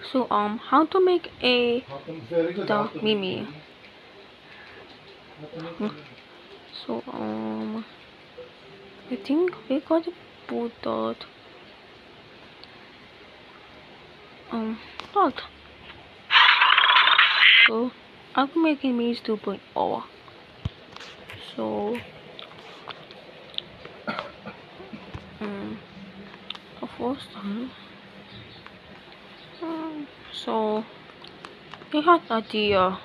So how to make a the Mimi? So I think we gotta put that that. So I'm making Minis 2.0. So the first time. So we had idea.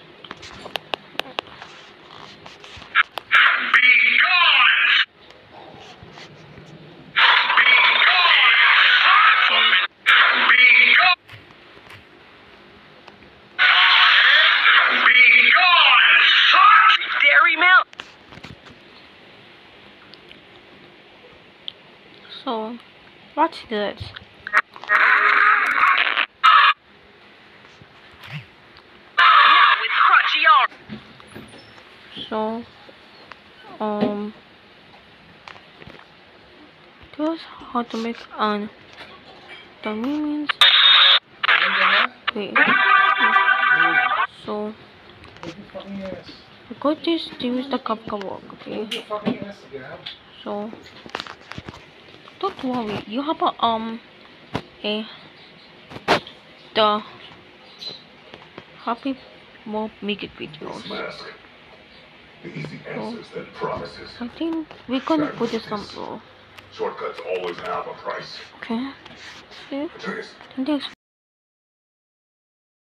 So what's this? So this how to make an the means. Wait. So I got this to use the cup cover, okay? So don't worry, you have a the happy more make it videos. So I think we're gonna put this on low. Shortcuts always have a price. Okay. See? And this